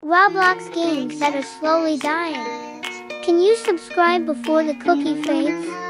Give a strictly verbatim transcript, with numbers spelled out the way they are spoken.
Roblox games that are slowly dying. Can you subscribe before the cookie fades?